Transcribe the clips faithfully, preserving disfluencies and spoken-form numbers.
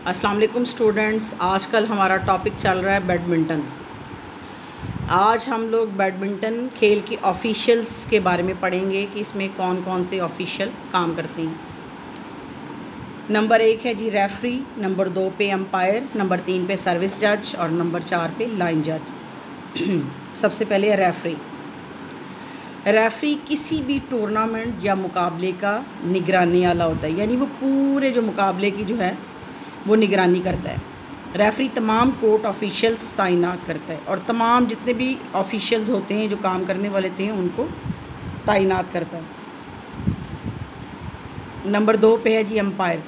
अस्सलाम वालेकुम स्टूडेंट्स। आजकल हमारा टॉपिक चल रहा है बैडमिंटन। आज हम लोग बैडमिंटन खेल की ऑफिशियल्स के बारे में पढ़ेंगे कि इसमें कौन कौन से ऑफिशियल काम करते हैं। नंबर एक है जी रेफरी, नंबर दो पे अंपायर, नंबर तीन पे सर्विस जज और नंबर चार पे लाइन जज। सबसे पहले है रेफरी। रेफरी किसी भी टूर्नामेंट या मुकाबले का निगरानी वाला होता है, यानी वो पूरे जो मुकाबले की जो है वो निगरानी करता है। रेफरी तमाम कोर्ट ऑफिशियल्स तैनात करता है और तमाम जितने भी ऑफिशियल्स होते हैं जो काम करने वाले थे उनको तैनात करता है। नंबर दो पे है जी अंपायर।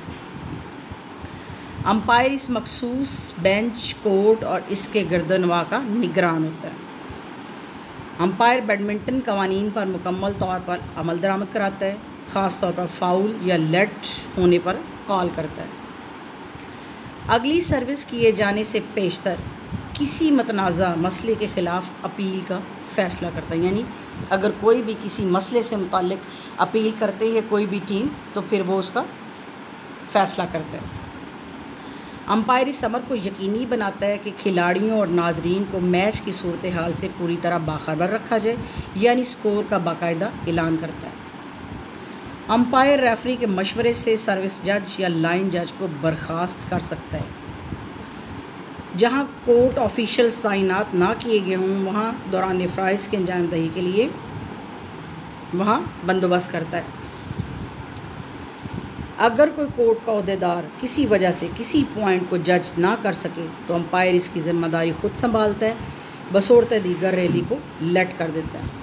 अंपायर इस मखसूस बेंच, कोर्ट और इसके गर्दनवा का निगरान होता है। अंपायर बैडमिंटन कवानीन पर मुकम्मल तौर पर अमल दरामद कराता है, ख़ास तौर पर फाउल या लेट होने पर कॉल करता है। अगली सर्विस किए जाने से पेशतर किसी मतनाज़ा मसले के ख़िलाफ़ अपील का फ़ैसला करता है, यानी अगर कोई भी किसी मसले से मुताल्लिक़ अपील करते है कोई भी टीम तो फिर वो उसका फ़ैसला करता है। अंपायर इस अमर को यकीनी बनाता है कि खिलाड़ियों और नाजरीन को मैच की सूरत हाल से पूरी तरह बाखबर रखा जाए, यानी स्कोर का बाकायदा ऐलान करता है। अंपायर रेफरी के मशवरे से सर्विस जज या लाइन जज को बर्खास्त कर सकता है। जहां कोर्ट ऑफिशियल्स तैनात ना किए गए हों वहां दौरान फ़राइज़ की अंजामदही के लिए वहां बंदोबस्त करता है। अगर कोई कोर्ट का अहदेदार किसी वजह से किसी पॉइंट को जज ना कर सके तो अंपायर इसकी ज़िम्मेदारी खुद संभालता है, बसौरत दीगर रैली को लेट कर देता है।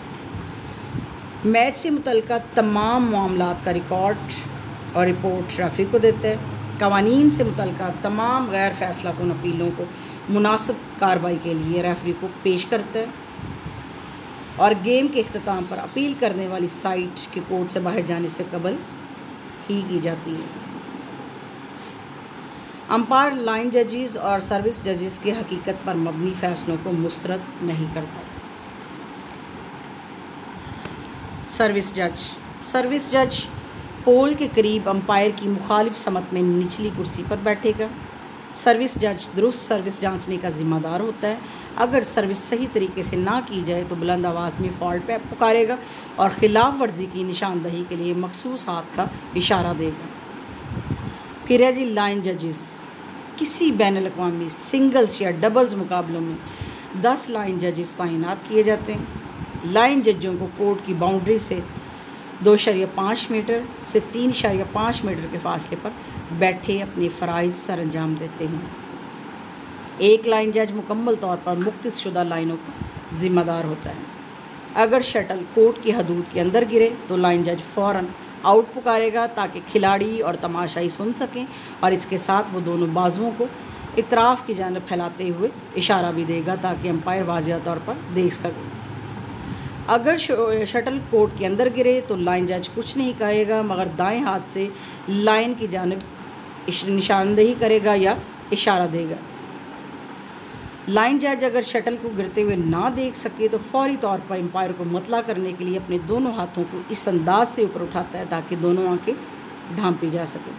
मैच से मुतल्लिक़ तमाम मामलात का रिकॉर्ड और रिपोर्ट रेफरी को देता है। कवानीन से मुतल्लिक़ तमाम गैर फैसला कुन अपीलों को मुनासिब कार्रवाई के लिए रेफरी को पेश करता है और गेम के इख्तिताम पर अपील करने वाली साइट के कोर्ट से बाहर जाने से कबल ही की जाती है। अंपायर लाइन जजेस और सर्विस जजेस के हकीकत पर मबनी फ़ैसलों को मुस्तरद नहीं करता। सर्विस जज। सर्विस जज पोल के करीब अंपायर की मुखालिफ समत में निचली कुर्सी पर बैठेगा। सर्विस जज दुरुस्त सर्विस जांचने का ज़िम्मेदार होता है। अगर सर्विस सही तरीके से ना की जाए तो बुलंद आवाज़ में फॉल्ट पे पुकारेगा और ख़िलाफ़ वर्जी की निशानदही के लिए मखसूस हाथ का इशारा देगा। फिर है जी लाइन जजेस। किसी बैनुल अक़वामी सिंगल्स या डबल्स मुकाबलों में दस लाइन जजेस तैनात किए जाते हैं। लाइन जजों को कोर्ट की बाउंड्री से दो शरिया पाँच मीटर से तीन शरिया पाँच मीटर के फासले पर बैठे अपने फ़राइज़ सर अंजाम देते हैं। एक लाइन जज मुकम्मल तौर पर मुख्तस शुदा लाइनों का ज़िम्मेदार होता है। अगर शटल कोर्ट की हदूद के अंदर गिरे तो लाइन जज फ़ौरन आउट पुकारेगा ताकि खिलाड़ी और तमाशाई सुन सकें और इसके साथ वो दोनों बाजुओं को इतराफ़ की जानिब फैलाते हुए इशारा भी देगा ताकि अंपायर वाज़ेह तौर पर देख सके। अगर शटल कोर्ट के अंदर गिरे तो लाइन जज कुछ नहीं कहेगा मगर दाएं हाथ से लाइन की जानिब निशानदेही करेगा या इशारा देगा। लाइन जज अगर शटल को गिरते हुए ना देख सके तो फौरी तौर पर अंपायर को मुतला करने के लिए अपने दोनों हाथों को इस अंदाज से ऊपर उठाता है ताकि दोनों आंखें ढांपी जा सकें।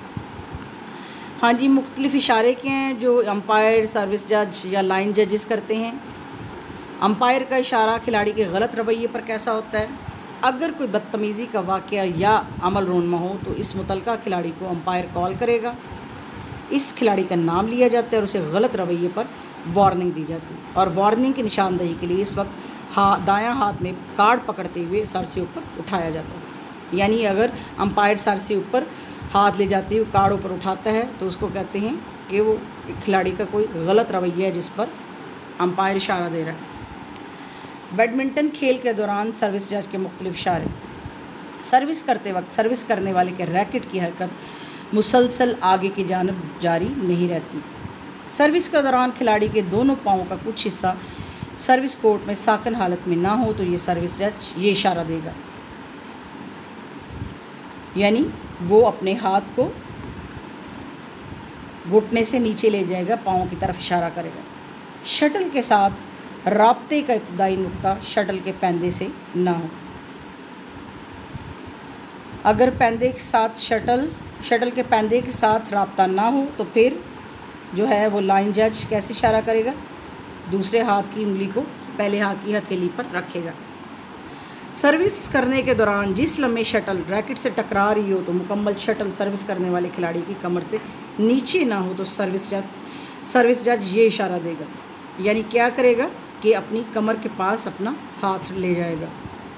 हाँ जी, मुख्तलिफ इशारे के हैं जो अंपायर, सर्विस जज या लाइन जजेस करते हैं। अंपायर का इशारा खिलाड़ी के गलत रवैये पर कैसा होता है। अगर कोई बदतमीज़ी का वाक़या या अमल रोनमा हो तो इस मुतलका खिलाड़ी को अंपायर कॉल करेगा। इस खिलाड़ी का नाम लिया जाता है और उसे गलत रवैये पर वार्निंग दी जाती है और वार्निंग की निशानदही के लिए इस वक्त हा दायां हाथ में कार्ड पकड़ते हुए सर से ऊपर उठाया जाता है, यानी अगर अंपायर सर से ऊपर हाथ ले जाते हुए कार्ड ऊपर उठाता है तो उसको कहते हैं कि वो खिलाड़ी का कोई गलत रवैया है जिस पर अंपायर इशारा दे रहा है। बैडमिंटन खेल के दौरान सर्विस जज के मुख्तलिफ इशारे। सर्विस करते वक्त सर्विस करने वाले के रैकेट की हरकत मुसलसल आगे की जानिब जारी नहीं रहती। सर्विस के दौरान खिलाड़ी के दोनों पाँव का कुछ हिस्सा सर्विस कोर्ट में साकन हालत में ना हो तो ये सर्विस जज ये इशारा देगा, यानी वो अपने हाथ को घुटने से नीचे ले जाएगा, पाँव की तरफ इशारा करेगा। शटल के साथ राब्ते का इब्तदाई नुक्ता शटल के पैंदे से ना हो। अगर पैंदे के साथ शटल शटल के पैंदे के साथ रब्ता ना हो तो फिर जो है वो लाइन जज कैसे इशारा करेगा, दूसरे हाथ की उंगली को पहले हाथ की हथेली पर रखेगा। सर्विस करने के दौरान जिस लम्हे शटल रैकेट से टकरा रही हो तो मुकम्मल शटल सर्विस करने वाले खिलाड़ी की कमर से नीचे ना हो तो सर्विस जज सर्विस जज ये इशारा देगा, यानी क्या करेगा कि अपनी कमर के पास अपना हाथ ले जाएगा।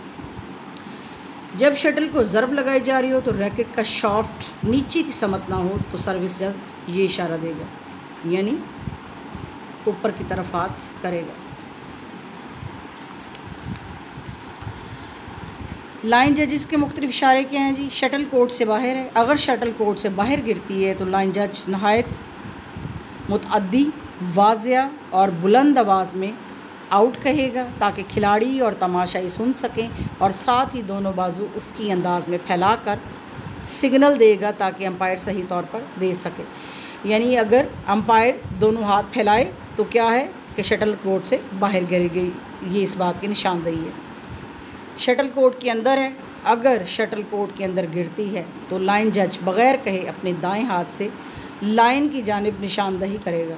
जब शटल को ज़रब लगाई जा रही हो तो रैकेट का शाफ्ट नीचे की समत ना हो तो सर्विस जज ये इशारा देगा, यानी ऊपर की तरफ हाथ करेगा। लाइन जजिस के मुख्तलिफ इशारे क्या हैं जी। शटल कोर्ट से बाहर है, अगर शटल कोर्ट से बाहर गिरती है तो लाइन जज नहायत मुतअद्दी, वाज़िया और बुलंद आवाज़ में आउट कहेगा ताकि खिलाड़ी और तमाशाई सुन सकें, और साथ ही दोनों बाजू उफ़क़ी अंदाज में फैलाकर सिग्नल देगा ताकि अंपायर सही तौर पर दे सके। यानी अगर अंपायर दोनों हाथ फैलाए तो क्या है कि शटल कोर्ट से बाहर गिर गई, ये इस बात की निशानदेही है। शटल कोर्ट के अंदर है, अगर शटल कोर्ट के अंदर गिरती है तो लाइन जज बग़ैर कहे अपने दाएं हाथ से लाइन की जानिब निशानदेही करेगा।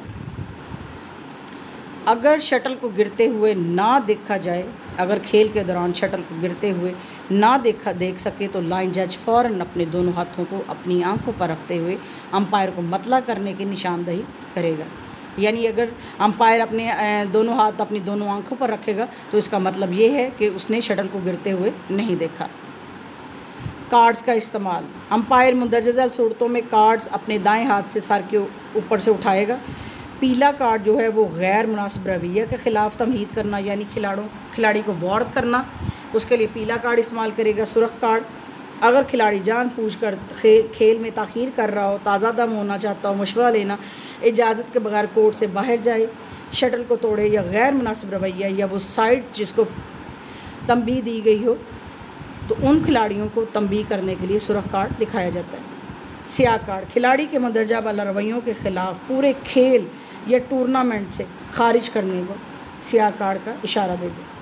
अगर शटल को गिरते हुए ना देखा जाए, अगर खेल के दौरान शटल को गिरते हुए ना देखा देख सके तो लाइन जज फ़ौरन अपने दोनों हाथों को अपनी आंखों पर रखते हुए अंपायर को मतला करने की निशानदेही करेगा। यानी अगर अंपायर अपने दोनों हाथ अपनी दोनों आंखों पर रखेगा तो इसका मतलब ये है कि उसने शटल को गिरते हुए नहीं देखा। कार्ड्स का इस्तेमाल। अंपायर मुंदरजा सूरतों में कार्ड्स अपने दाएं हाथ से सर के ऊपर से उठाएगा। पीला कार्ड जो है वो गैर मुनासिब रवैया के ख़िलाफ़ तमहीद करना, यानी खिलाड़ों खिलाड़ी को वार्न करना, उसके लिए पीला कार्ड इस्तेमाल करेगा। सुरख कार्ड, अगर खिलाड़ी जानबूझ कर खे, खेल में ताख़ीर कर रहा हो, ताज़ा दम होना चाहता हो, मशवरा लेना, इजाज़त के बगैर कोर्ट से बाहर जाए, शटल को तोड़े या गैर मुनासिब रवैया या वो साइड जिसको तंबीह दी गई हो तो उन खिलाड़ियों को तंबीह करने के लिए सुरख कार्ड दिखाया जाता है। स्याह कार्ड, खिलाड़ी के मंदरजा वाला रवैयों के ख़िलाफ़ पूरे खेल या टूर्नामेंट से खारिज करने को स्याह कार्ड का इशारा देगा।